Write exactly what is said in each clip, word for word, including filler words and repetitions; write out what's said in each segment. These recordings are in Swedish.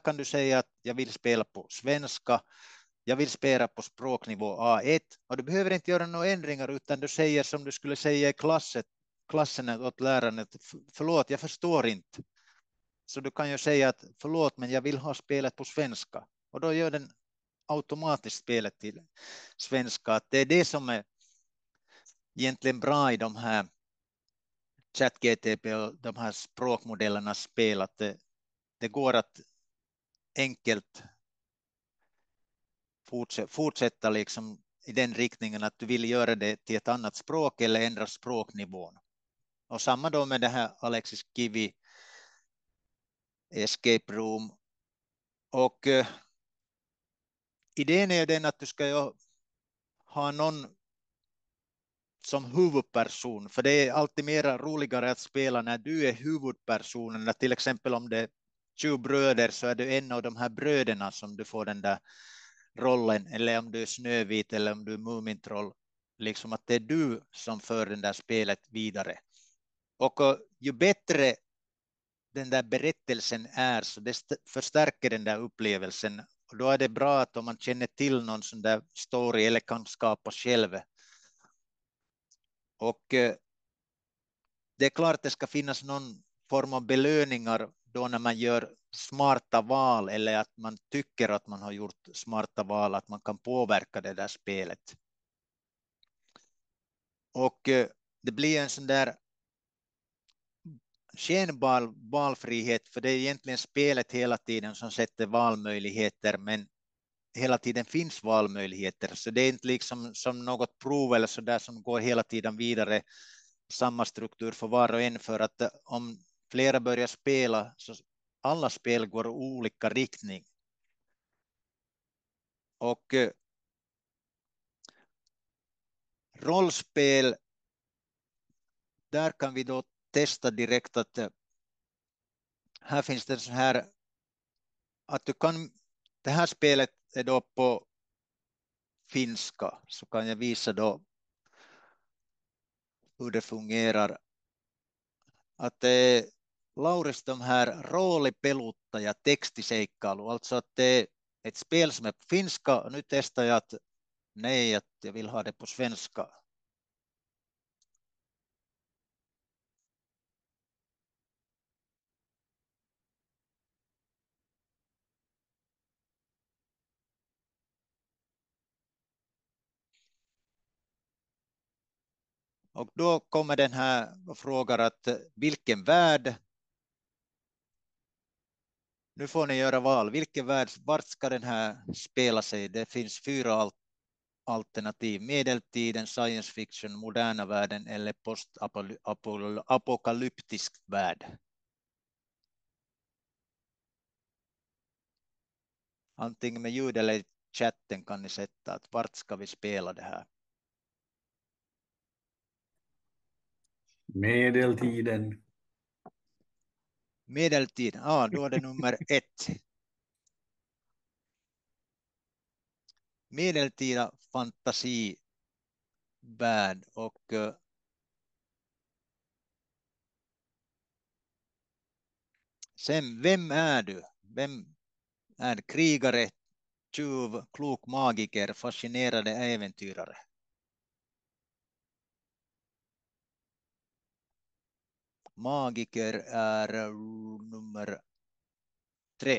kan du säga att jag vill spela på svenska. Jag vill spela på språknivå A ett. Och du behöver inte göra några ändringar utan du säger som du skulle säga i klasset, klassen åt läraren. Förlåt, jag förstår inte. Så du kan ju säga att förlåt, men jag vill ha spelet på svenska. Och då gör den automatiskt spelet till svenska. Att det är det som är egentligen bra i de här ChatGTP och de här språkmodellernas spel. Att det, det går att enkelt fortsätta, fortsätta liksom i den riktningen att du vill göra det till ett annat språk eller ändra språknivån. Och samma då med det här Alexis Kivi Escape Room. Och uh, idén är ju den att du ska ju ha någon som huvudperson, för det är alltid mer roligare att spela när du är huvudpersonen. Till exempel om det är tjugo bröder så är du en av de här bröderna som du får den där rollen, eller om du är Snövit eller om du är Mumintroll, liksom att det är du som för den där spelet vidare. Och ju bättre den där berättelsen är så det förstärker den där upplevelsen. Och då är det bra att om man känner till någon sån där story eller kan skapa själv. Och det är klart att det ska finnas någon form av belöningar då när man gör smarta val eller att man tycker att man har gjort smarta val, att man kan påverka det där spelet. Och det blir en sån där skenbar valfrihet, för det är egentligen spelet hela tiden som sätter valmöjligheter, men hela tiden finns valmöjligheter, så det är inte liksom som något prov eller så där som går hela tiden vidare, samma struktur för var och en, för att om flera börjar spela så alla spel går i olika riktning. Och eh, rollspel, där kan vi då testa direkt att eh, här finns det så här att du kan, det här spelet är då på finska, så kan jag visa då hur det fungerar. Att det är Lauris de här roolipeluttaja tekstiseikkailu, alltså att det är ett spel som är på finska och nu testar jag att nej, att jag vill ha det på svenska. Och då kommer den här och frågar att vilken värld. Nu får ni göra val. Vilken värld, vart ska den här spela sig? Det finns fyra alternativ. Medeltiden, science fiction, moderna världen eller postapokalyptisk värld. Antingen med ljud eller i chatten kan ni sätta att vart ska vi spela det här? Medeltiden. Medeltid, ja då är det nummer ett. Medeltida fantasivärld och uh, sen vem är du? Vem är krigare, tjuv, klok magiker, fascinerade äventyrare? Magiker är uh, nummer tre.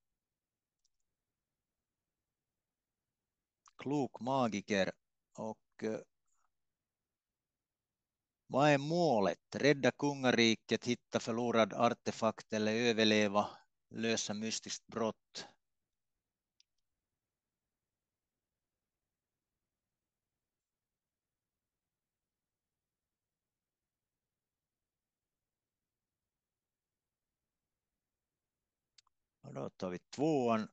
Klok magiker och uh, vad är målet? Rädda kungariket, hitta förlorad artefakt eller överleva, lösa mystiskt brott. Och då tar vi tvåan.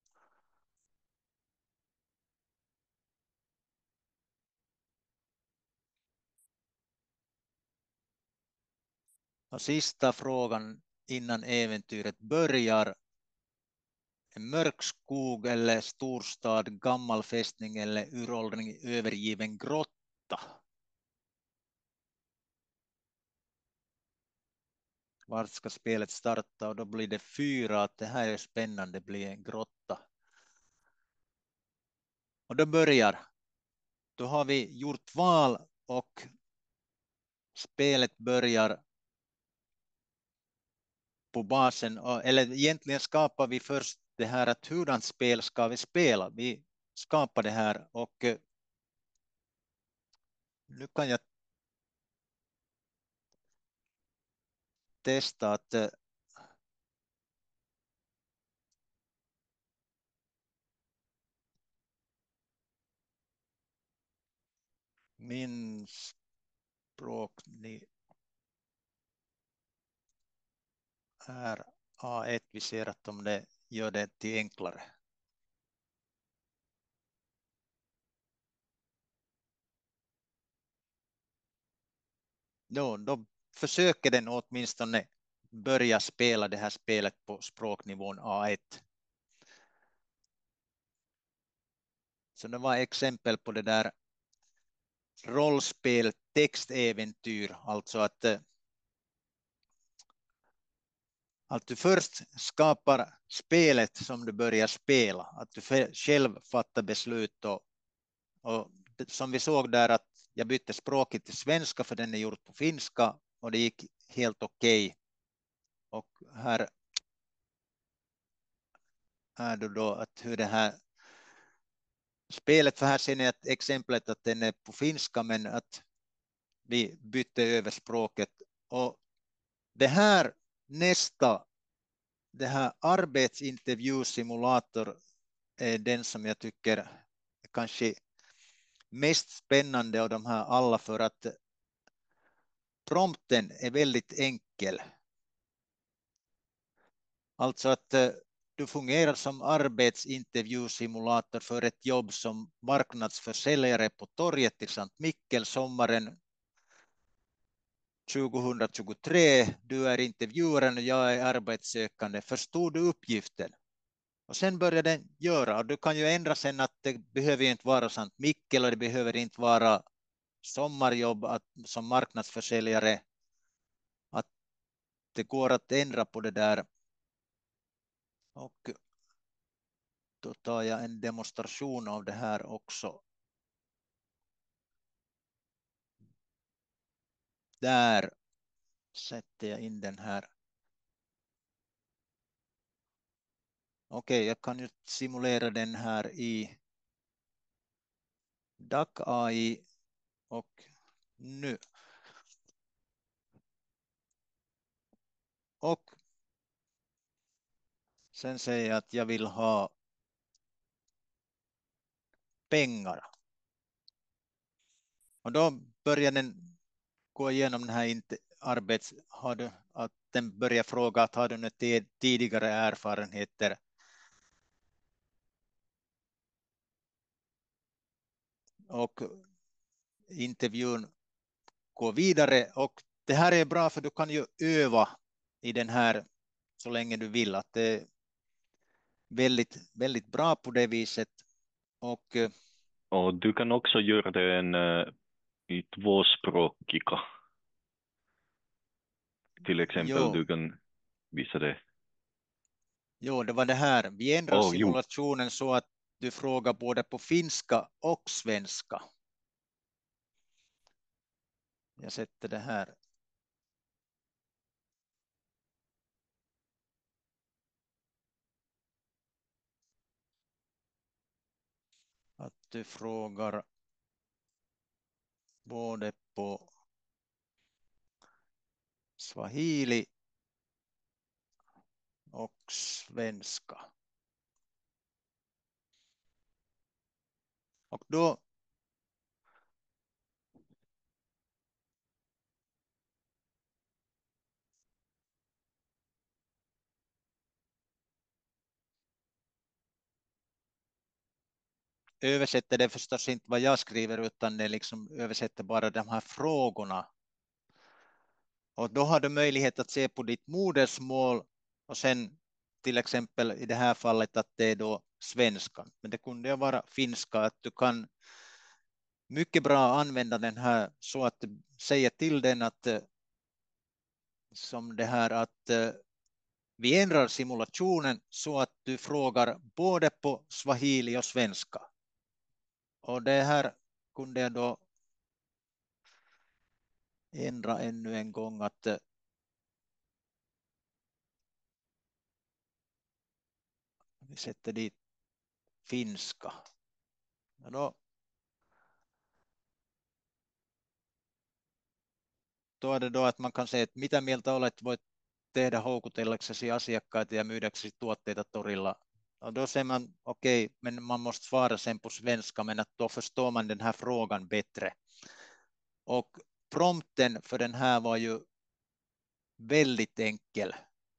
Och sista frågan innan äventyret börjar. En mörk skog eller storstad, gammal fästning eller uråldrig övergiven grotta. vart ska spelet starta, och då blir det fyra, att det här är spännande, det blir en grotta. Och då börjar, då har vi gjort val och spelet börjar på basen, eller egentligen skapar vi först det här att hurdant spel ska vi spela. Vi skapar det här, och nu kan jag testa att min språknivå är A ett. Vi ser att om det gör det till enklare. Då, då försöker den åtminstone börja spela det här spelet på språknivån A ett. Så det var exempel på det där rollspel, textäventyr, alltså att, att du först skapar spelet som du börjar spela, att du själv fattar beslut, och, och som vi såg där att jag bytte språket till svenska för den är gjort på finska, och det gick helt okej. Okay. Och här är det då att hur det här spelet, för här ser ni att exemplet att den är på finska, men att vi bytte över språket. Och det här nästa, det här arbetsintervjusimulator är den som jag tycker är kanske mest spännande av de här alla, för att prompten är väldigt enkel. Alltså att du fungerar som arbetsintervjusimulator för ett jobb som marknadsförsäljare på torget i Sankt Mikkel sommaren tjugohundratjugotre. Du är intervjuaren och jag är arbetssökande. Förstod du uppgiften? Och sen börjar den göra. Och du kan ju ändra sen att det behöver inte vara Sankt Mikkel och det behöver inte vara sommarjobb att, som marknadsförsäljare. Att det går att ändra på det där. Och då tar jag en demonstration av det här också. Där sätter jag in den här. Okej, jag kan ju simulera den här i D A C A I, och nu. Och sen säger jag att jag vill ha pengar. Och då börjar den gå igenom den här inte arbets... Har du, att den börjar fråga att har du några tidigare erfarenheter? Och intervjun går vidare. Och det här är bra för du kan ju öva i den här så länge du vill. Att det är väldigt, väldigt bra på det viset. Och, och du kan också göra det en, i tvåspråkiga. Till exempel jo, du kan visa det. jo, det var det här. Vi ändrar Oh, jo. simulationen så att du frågar både på finska och svenska. Jag sätter det här. Att du frågar både på swahili och svenska. Och då översätter det förstås inte vad jag skriver, utan det liksom översätter bara de här frågorna. Och då har du möjlighet att se på ditt modersmål och sen till exempel i det här fallet att det är då svenskan. Men det kunde ju vara finska, att du kan mycket bra använda den här så att du säger till den att som det här att eh, vi ändrar simulationen så att du frågar både på swahili och svenska. Och det här kunde jag då ändra ännu en gång att eh, vi sätter dit finska. Ja, då, då är det då att man kan säga, että mitä mieltä olet, voit tehdä houkutelleksesi asiakkaita ja myydäksesi tuotteita torilla. Och då säger man, okej, okay, men man måste svara sen på svenska, men att då förstår man den här frågan bättre. Och prompten för den här var ju väldigt enkel.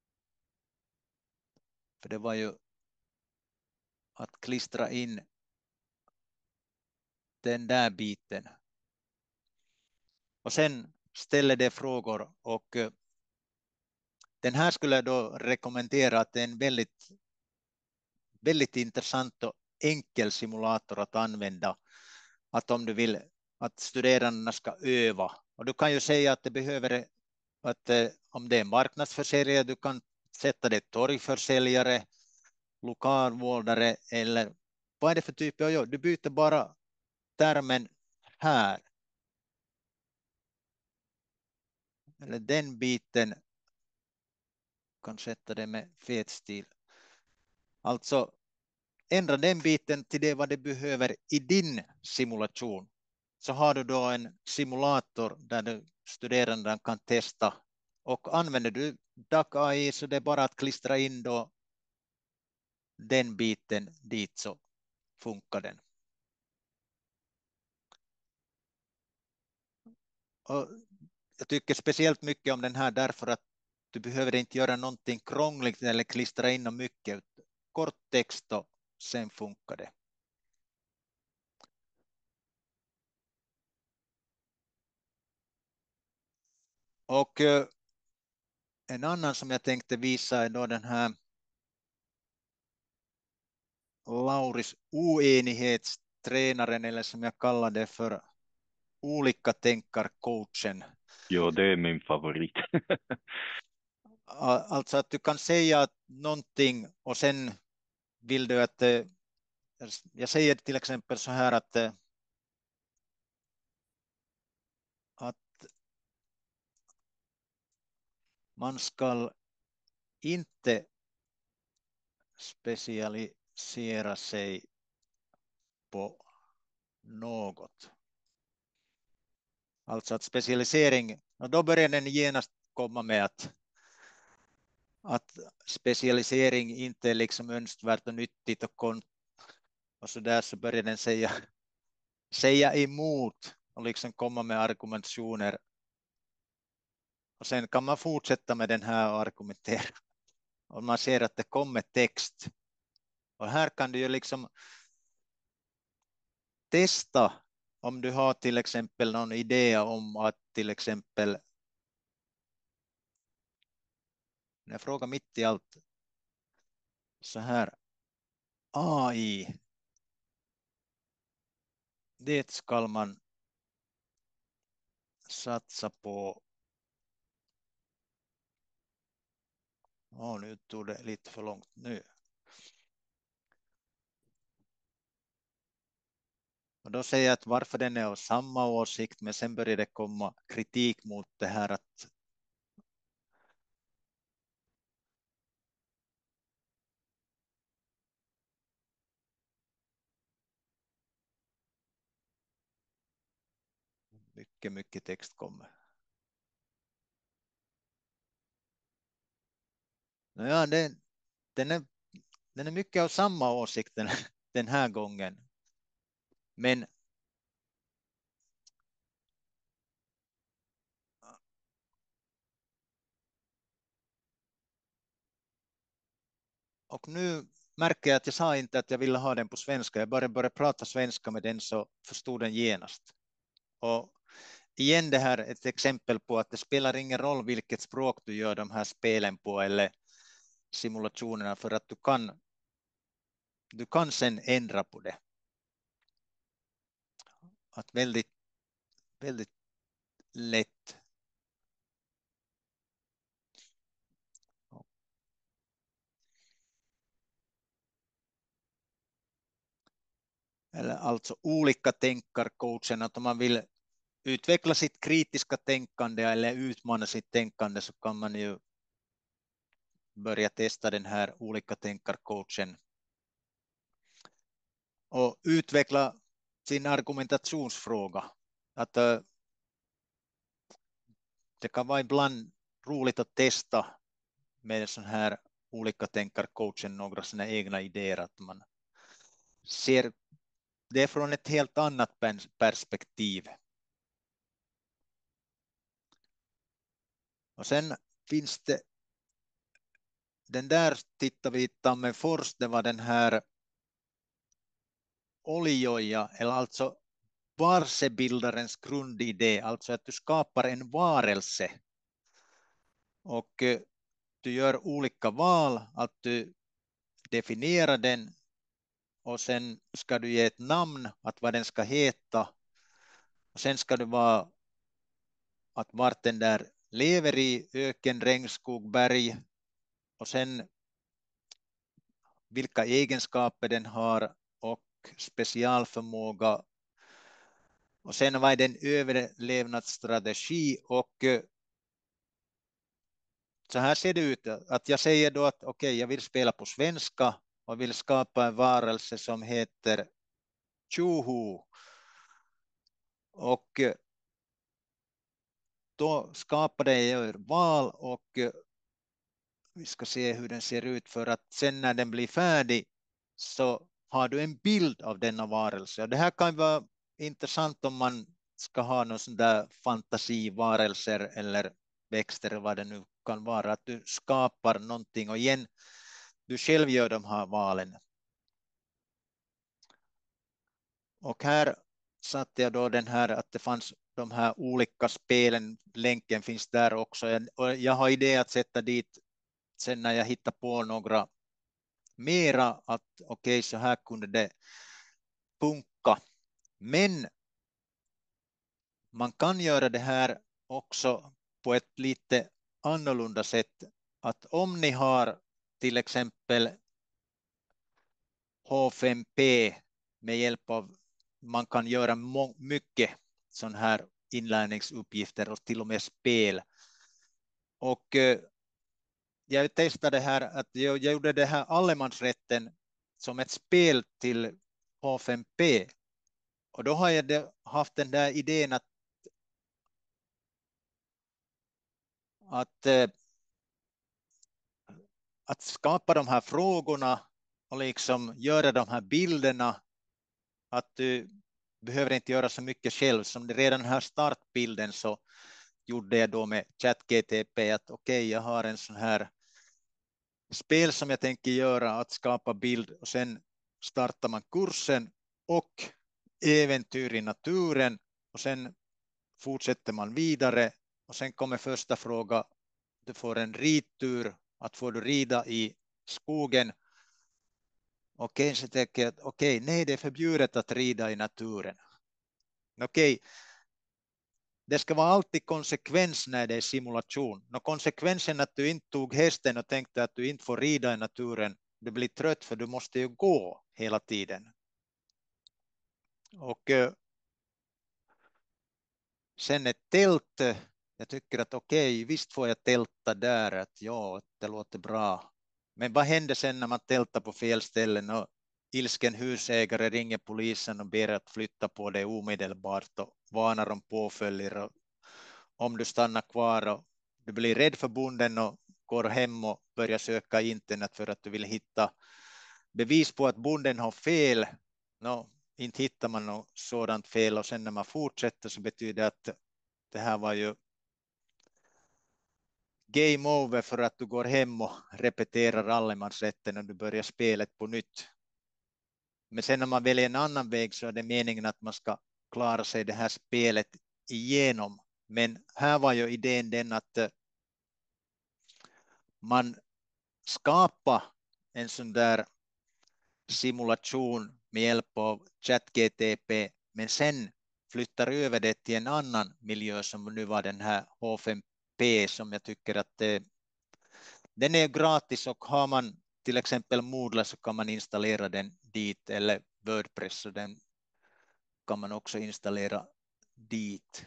För det var ju att klistra in den där biten. Och sen ställer det frågor och den här skulle jag då rekommendera att det är en väldigt, väldigt intressant och enkel simulator att använda. Att om du vill att studerarna ska öva. Och du kan ju säga att det behöver att om det är marknadsförsäljare, du kan sätta det torgförsäljare, lokalvårdare eller vad är det för typ av jobb? Du byter bara termen här. Eller den biten kan sätta det med fet stil. Alltså ändra den biten till det vad det behöver i din simulation. Så har du då en simulator där du studerande kan testa. Och använder du D A C A I så det är bara att klistra in då den biten dit så funkar den. Och jag tycker speciellt mycket om den här därför att du behöver inte göra någonting krångligt eller klistra in mycket. Kort text och sen funkar det. Och en annan som jag tänkte visa är då den här Lauris oenighetstränaren eller som jag kallar det för olika tänkarcoachen. Jo, det är min favorit. Alltså att du kan säga någonting och sen vill du att jag säger till exempel så här att att man ska inte specialisera sig på något. Alltså att specialisering, och då börjar den genast komma med att, att specialisering inte är liksom önskvärt och nyttigt och, kon, och så där så börjar den säga, säga emot och liksom komma med argumentationer. Och sen kan man fortsätta med den här och argumentera. Och man ser att det kommer text. Och här kan du ju liksom testa om du har till exempel någon idé om att till exempel när jag frågar mitt i allt så här A I, det ska man satsa på. Åh, nu tog det lite för långt nu. Och då säger jag att varför den är av samma åsikt, men sen börjar det komma kritik mot det här att mycket, mycket text kommer. Ja, den, den, är, den är mycket av samma åsikt den, den här gången. Men och nu märker jag att jag sa inte att jag ville ha den på svenska. Jag bara började prata svenska med den så förstod den genast. Och igen det här ett exempel på att det spelar ingen roll vilket språk du gör de här spelen på eller simulationerna för att du kan du kan sen ändra på det. Att väldigt väldigt lätt. eller alltså olika tänkarcoachen, att om man vill utveckla sitt kritiska tänkande eller utmana sitt tänkande så kan man ju börja testa den här olika tänkarcoachen och utveckla sin argumentationsfråga. Att uh, det kan vara ibland roligt att testa med sån här olika tänkarcoachen några sina egna idéer, att man ser det från ett helt annat perspektiv. Och sen finns det den där tittar vi Tamme först, det var den här oljoja, eller alltså varsebildarens grundidé, alltså att du skapar en varelse och du gör olika val, att du definierar den och sen ska du ge ett namn, att vad den ska heta, och sen ska det vara att vart den där lever i, öken, regnskog, berg, och sen vilka egenskaper den har och specialförmåga, och sen vad är den överlevnadsstrategi. Och så här ser det ut, att jag säger då att okej, okay, jag vill spela på svenska och vill skapa en varelse som heter Tjoho, och då skapade jag val och vi ska se hur den ser ut, för att sen när den blir färdig så har du en bild av denna varelse. Och det här kan vara intressant om man ska ha någon sån där fantasivarelser eller växter, vad det nu kan vara, att du skapar någonting och igen du själv gör de här valen. Och här satte jag då den här att det fanns de här olika spelen, länken finns där också, och jag har idé att sätta dit sen när jag hittar på några mera, att okej, okay, så här kunde det funka. Men man kan göra det här också på ett lite annorlunda sätt, att om ni har till exempel H fem P med hjälp av, man kan göra mycket sån här inlärningsuppgifter och till och med spel. Och eh, jag testade här att jag, jag gjorde det här allemansrätten som ett spel till H fem P. Och då har jag det, haft den där idén att, att, eh, att skapa de här frågorna och liksom göra de här bilderna. Att du behöver inte göra så mycket själv. Som det redan här startbilden så gjorde jag då med ChatGTP att okej, okay, jag har en sån här spel som jag tänker göra, att skapa bild, och sen startar man kursen och äventyr i naturen och sen fortsätter man vidare och sen kommer första fråga, du får en ridtur, att får du rida i skogen. Okej, så tänker jag att okej, nej, det är förbjudet att rida i naturen. Okej, det ska vara alltid konsekvens när det är simulation. Nå, konsekvensen att du inte tog hästen och tänkte att du inte får rida i naturen, du blir trött för du måste ju gå hela tiden. Och eh, sen ett tält, jag tycker att okej, visst får jag tälta där, att ja, det låter bra. Men vad händer sen när man tältar på fel ställen och ilsken husägare ringer polisen och ber att flytta på det omedelbart och varnar om påföljer, och om du stannar kvar och du blir rädd för bonden och går hem och börjar söka internet för att du vill hitta bevis på att bonden har fel. No, inte hittar man något sådant fel, och sen när man fortsätter så betyder det att det här var ju game over, för att du går hem och repeterar allemansrätten och du börjar spelet på nytt. Men sen när man väljer en annan väg så är det meningen att man ska klara sig det här spelet igenom. Men här var ju idén den att man skapar en sån där simulation med hjälp av ChatGTP, men sen flyttar över det till en annan miljö som nu var den här H fem P, som jag tycker att eh, den är gratis, och har man till exempel Moodle så kan man installera den dit, eller WordPress, så den kan man också installera dit.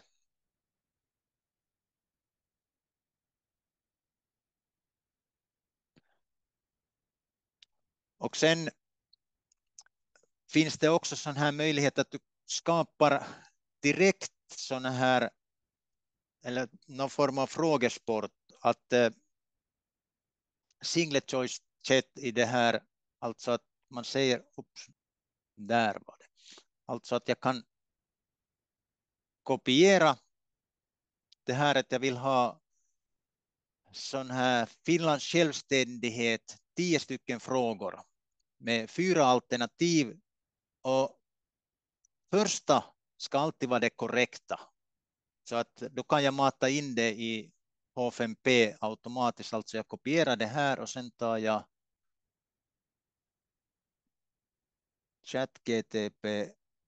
Och sen finns det också sån här möjlighet att du skapar direkt såna här, eller någon form av frågesport, att eh, single choice chat i det här, alltså att man säger, ups, där var det, alltså att jag kan kopiera det här att jag vill ha sån här Finlands självständighet, tio stycken frågor med fyra alternativ, och första ska alltid vara det korrekta. Så att då kan jag mata in det i H fem P automatiskt, alltså jag kopierar det här och sen tar jag ChatGTP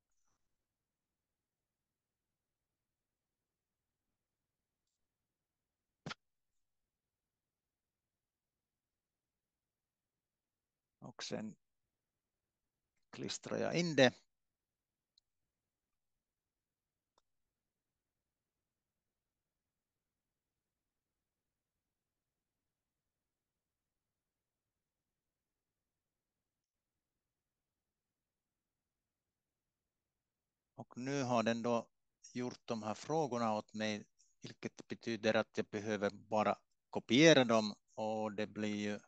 och sen klistrar jag in det. Och nu har den då gjort de här frågorna åt mig, vilket betyder att jag behöver bara kopiera dem, och det blir ju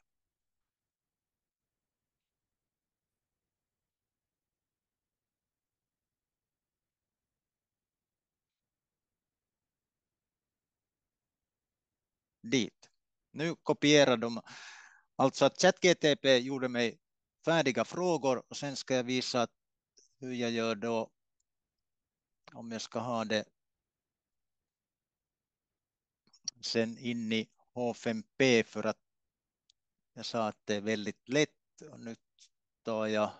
dit. Nu kopierar de, alltså att ChatGTP gjorde mig färdiga frågor, och sen ska jag visa att hur jag gör då om jag ska ha det sen in i H fem P, för att jag sa att det är väldigt lätt, och nu tar jag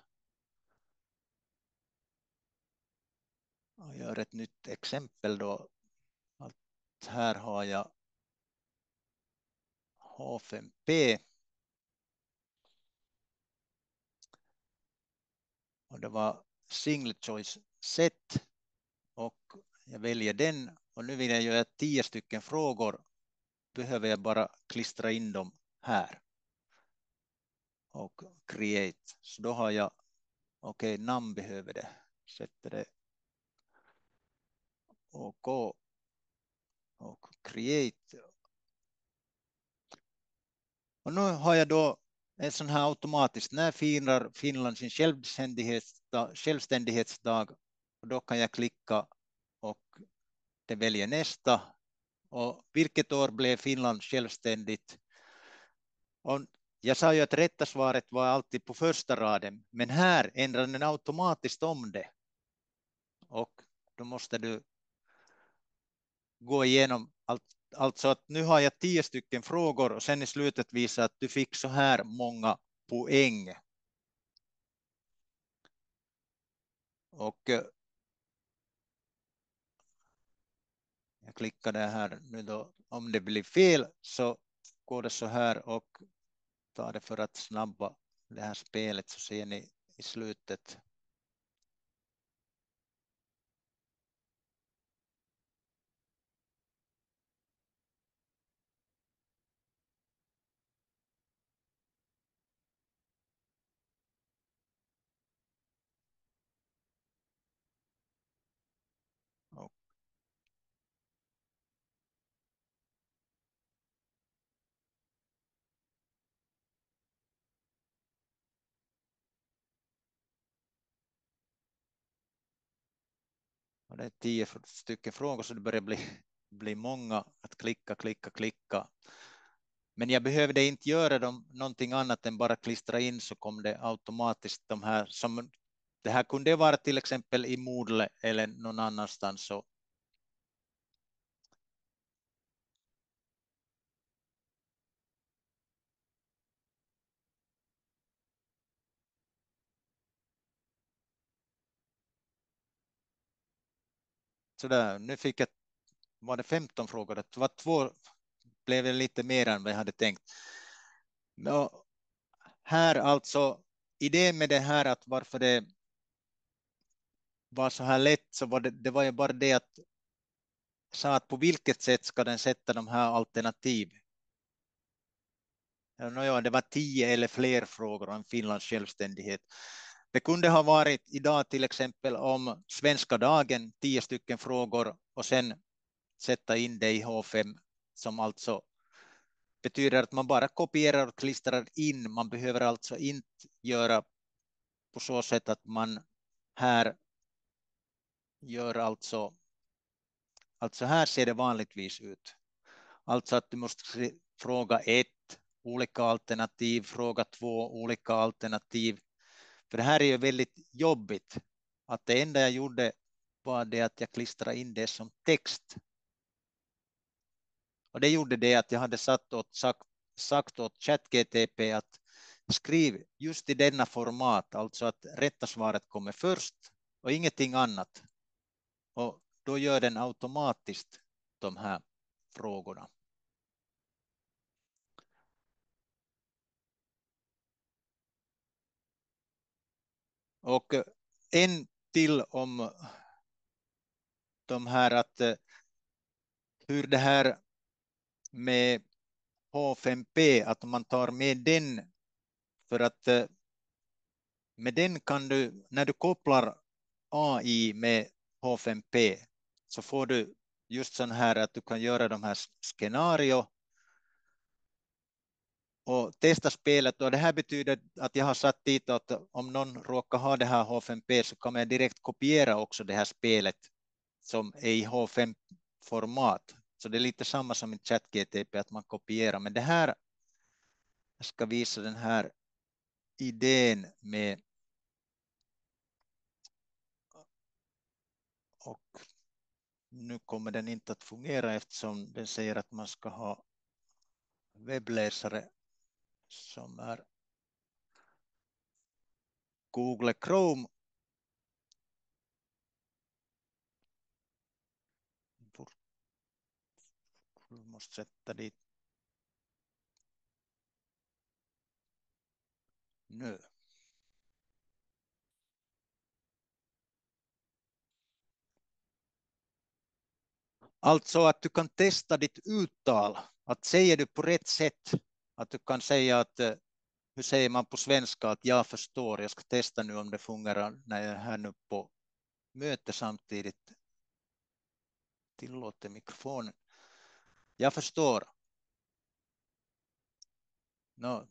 och gör ett nytt exempel då. Att här har jag H fem P och det var single choice set, och jag väljer den, och nu vill jag göra tio stycken frågor, behöver jag bara klistra in dem här och create. Så då har jag, okej, okay, namn behöver det, sätter det OK och create. Och nu har jag då en sån här automatiskt, när firar Finland sin självständighetsdag, självständighetsdag, och då kan jag klicka och det väljer nästa. Och vilket år blev Finland självständigt? Och jag sa ju att rätta svaret var alltid på första raden, men här ändrar den automatiskt om det. Och då måste du gå igenom allt. Alltså att nu har jag tio stycken frågor, och sen i slutet visar att du fick så här många poäng. Och jag klickar det här nu då. Om det blir fel så går det så här, och tar det för att snabba det här spelet, så ser ni i slutet. Och Och det är tio stycken frågor, så det börjar bli, bli många att klicka, klicka, klicka. Men jag behövde inte göra dem någonting annat än bara klistra in, så kom det automatiskt de här. Som, det här kunde vara till exempel i Moodle eller någon annanstans. Så. Så där, nu fick jag, var det femton frågor, det var två, blev det lite mer än vad jag hade tänkt. Och här alltså, idén med det här, att varför det var så här lätt så var det, det var ju bara det att sa att på vilket sätt ska den sätta de här alternativ. Ja, det var tio eller fler frågor om Finlands självständighet. Det kunde ha varit idag till exempel om svenska dagen, tio stycken frågor och sen sätta in det i H fem som alltså betyder att man bara kopierar och klistrar in. Man behöver alltså inte göra på så sätt att man här gör alltså, alltså här ser det vanligtvis ut. Alltså att du måste fråga ett, olika alternativ, fråga två, olika alternativ. För det här är ju väldigt jobbigt. Att det enda jag gjorde var det att jag klistrade in det som text. Och det gjorde det att jag hade satt åt, sagt, sagt åt ChatGTP att skriv just i denna format, alltså att rätta svaret kommer först och ingenting annat. Och då gör den automatiskt de här frågorna. Och en till om de här att hur det här med H fem P, att man tar med den för att med den kan du, när du kopplar A I med H fem P så får du just sån här att du kan göra de här scenario och testa spelet. Och det här betyder att jag har satt dit att om någon råkar ha det här H fem P så kan man direkt kopiera också det här spelet som är i H fem-format. Så det är lite samma som i ChatGTP att man kopierar. Men det här, jag ska visa den här idén med och nu kommer den inte att fungera eftersom den säger att man ska ha webbläsare som är Google Chrome. Du måste sätta dit nu. Alltså att du kan testa ditt uttal. Att säger du på rätt sätt. Att du kan säga att hur säger man på svenska att jag förstår. Jag ska testa nu om det fungerar när jag är här nu på möte samtidigt. Tillåter mikrofonen. Jag förstår. No.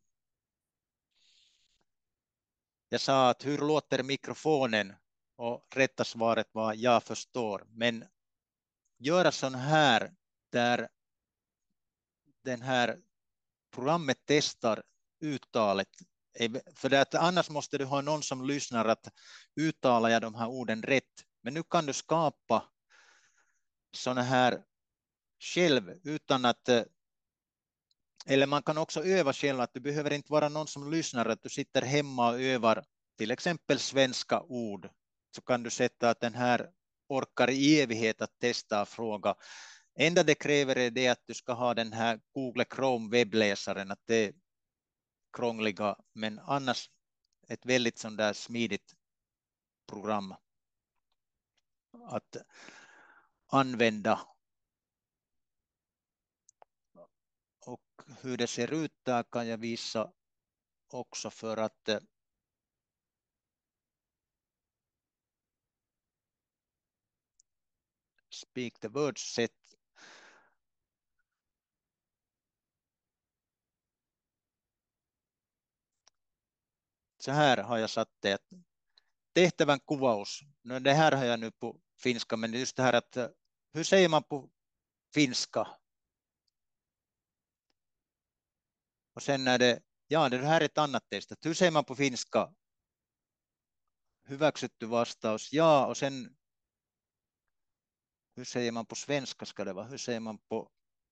Jag sa att hur låter mikrofonen? Och rätta svaret var jag förstår. Men göra sån här där den här programmet testar uttalet. För det att annars måste du ha någon som lyssnar att uttalar jag de här orden rätt. Men nu kan du skapa såna här själv utan att eller man kan också öva själv att du behöver inte vara någon som lyssnar att du sitter hemma och övar till exempel svenska ord så kan du sätta att den här orkar i evighet att testa och fråga. Enda det kräver är det att du ska ha den här Google Chrome webbläsaren att det är krångliga men annars ett väldigt sån där smidigt program att använda. Och hur det ser ut där kan jag visa också för att speak the words set. Så här har jag satt det. Tehtävän kuvaus. No, det här har jag nu på finska, men just det här att hur säger man på finska? Och sen är det, ja det här är ett annat test. Hur säger man på finska? Hyväksytty vastaus, ja. Och sen hur säger man på svenska ska det vara? Hur säger man på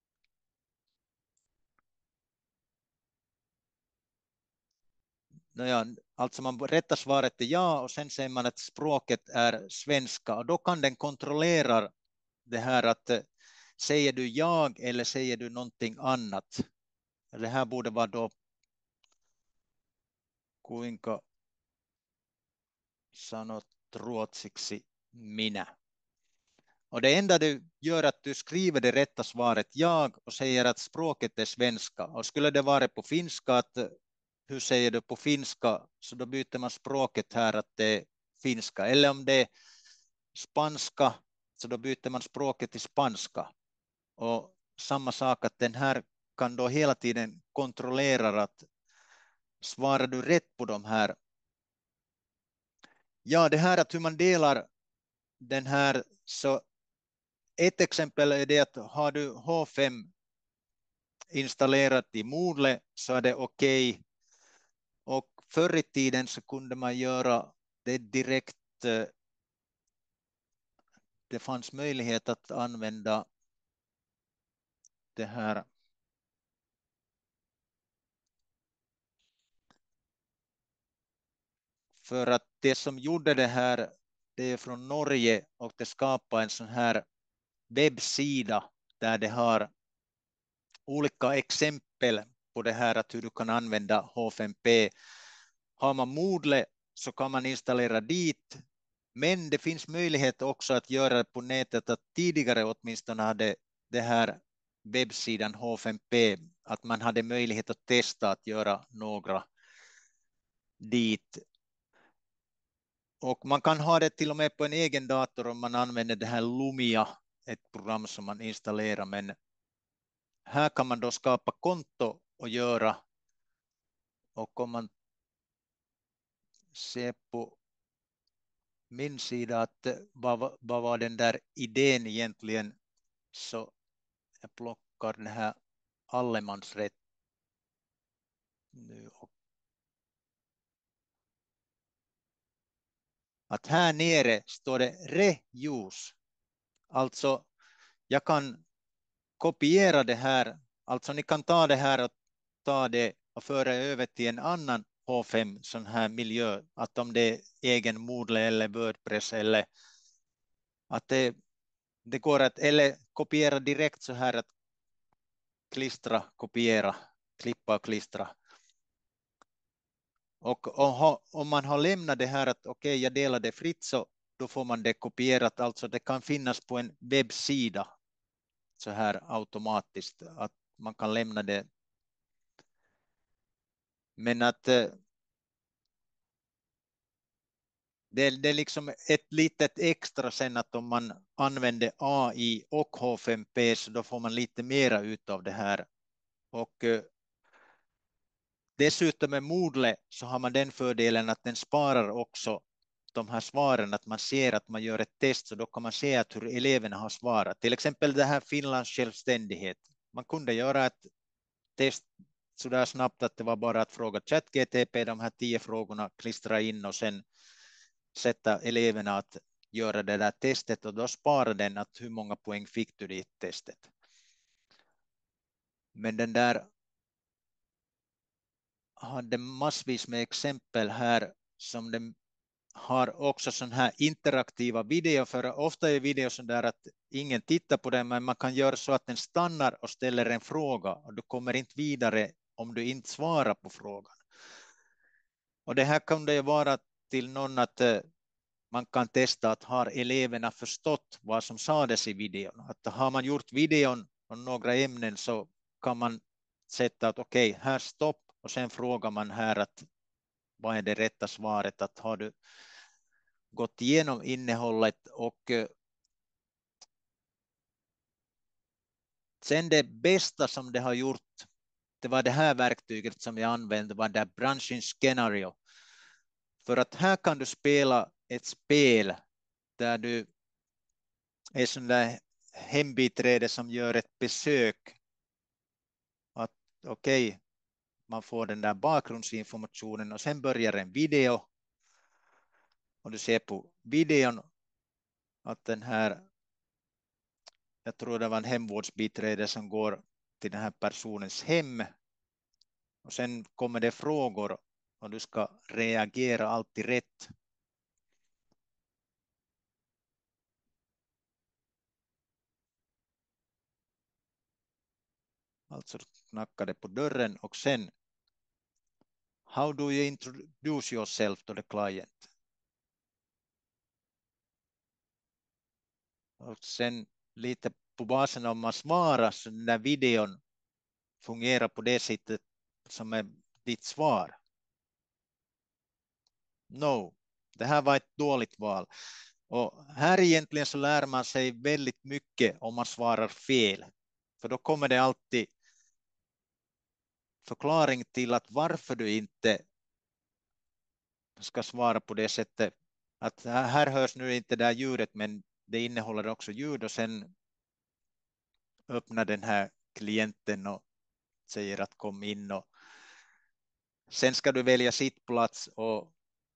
ja, alltså man rättar svaret är ja och sen säger man att språket är svenska och då kan den kontrollera det här att säger du jag eller säger du någonting annat. Det här borde vara då kuinka sanot ruotsiksi minä. Och det enda du gör är att du skriver det rätta svaret jag och säger att språket är svenska. Och skulle det vara på finska, att hur säger du på finska, så då byter man språket här att det är finska. Eller om det är spanska, så då byter man språket till spanska. Och samma sak, att den här kan då hela tiden kontrollera att svarar du rätt på de här. Ja, det här att hur man delar den här, så ett exempel är det att har du H fem installerat i Moodle så är det okej. Okay. Och förr i tiden så kunde man göra det direkt. Det fanns möjlighet att använda det här. För att det som gjorde det här, det är från Norge och det skapade en sån här webbsida där det har olika exempel på det här att hur du kan använda H fem P. Har man Moodle så kan man installera dit, men det finns möjlighet också att göra det på nätet, att tidigare åtminstone hade det här webbsidan H fem P, att man hade möjlighet att testa att göra några dit. Och man kan ha det till och med på en egen dator om man använder det här Lumia, ett program som man installerar, men här kan man då skapa konto och göra. Och om man ser på min sida att vad, vad var den där idén egentligen, så jag plockar den här allemansrätt nu. Att här nere står det reuse. Alltså jag kan kopiera det här. Alltså ni kan ta det här och ta det och föra över till en annan H fem sån här miljö. Att om det är egen Moodle eller WordPress, eller att det, det går att eller kopiera direkt så här, att klistra, kopiera, klippa och klistra. Och, och om man har lämnat det här att okej, okay, jag delar det fritt, så då får man det kopierat. Alltså det kan finnas på en webbsida så här automatiskt, att man kan lämna det. Men att det, det är liksom ett litet extra sen, att om man använder A I och H fem P så då får man lite mera ut av det här. Och dessutom med Moodle så har man den fördelen att den sparar också de här svaren, att man ser att man gör ett test, så då kan man se att hur eleverna har svarat. Till exempel det här Finlands självständighet. Man kunde göra ett test så där snabbt att det var bara att fråga ChatGTP de här tio frågorna, klistra in och sen sätta eleverna att göra det där testet, och då sparar den att hur många poäng fick du i testet. Men den där hade massvis med exempel här som den har också sån här interaktiva video, för ofta är video så där att ingen tittar på den, men man kan göra så att den stannar och ställer en fråga och du kommer inte vidare om du inte svarar på frågan. Och det här kan det vara till någon att man kan testa att har eleverna förstått vad som sades i videon. Att har man gjort videon om några ämnen så kan man sätta att okej, okay, här stopp, och sen frågar man här att vad är det rätta svaret, att har du gått igenom innehållet. Och sen det bästa som det har gjort, det var det här verktyget som jag använde, var det branching scenario. För att här kan du spela ett spel där du är sån där hembiträde som gör ett besök. Att okej, okay, man får den där bakgrundsinformationen och sen börjar en video. Och du ser på videon att den här, jag tror det var en hemvårdsbiträde som går till den här personens hem. Och sen kommer det frågor och du ska reagera alltid rätt. Alltså knackade på dörren och sen how do you introduce yourself to the client? Och sen lite på basen om man svarar så den där videon fungerar på det sättet som är ditt svar. No, det här var ett dåligt val. Och här egentligen så lär man sig väldigt mycket om man svarar fel. För då kommer det alltid förklaring till att varför du inte ska svara på det sättet. Att här hörs nu inte det här ljudet, men det innehåller också ljud, och sen öppnar den här klienten och säger att kom in, och sen ska du välja sittplats, och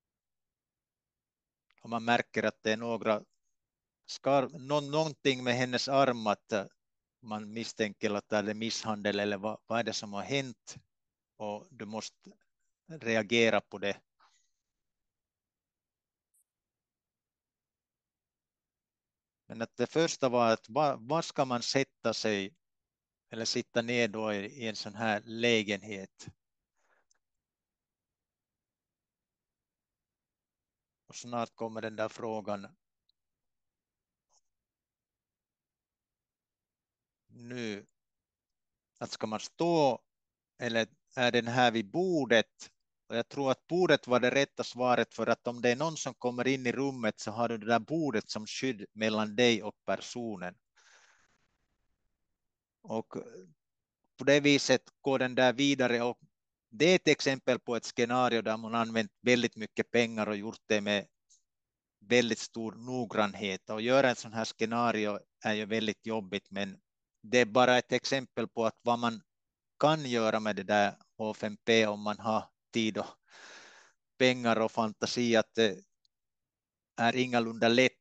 om man märker att det är några skar, nå, någonting med hennes arm, att man misstänker att det är misshandel eller vad, vad är det som har hänt, och du måste reagera på det. Men att det första var att vad, vad ska man sätta sig eller sitta ner då i, i en sån här lägenhet? Och snart kommer den där frågan. Nu, att ska man stå eller är den här vid bordet? Och jag tror att bordet var det rätta svaret, för att om det är någon som kommer in i rummet så har du det där bordet som skydd mellan dig och personen. Och på det viset går den där vidare, och det är ett exempel på ett scenario där man använt väldigt mycket pengar och gjort det med väldigt stor noggrannhet. Och göra en sån här scenario är ju väldigt jobbigt, men det är bara ett exempel på att vad man kan göra med det där H fem P om man har tid och pengar och fantasi, att det är ingalunda lätt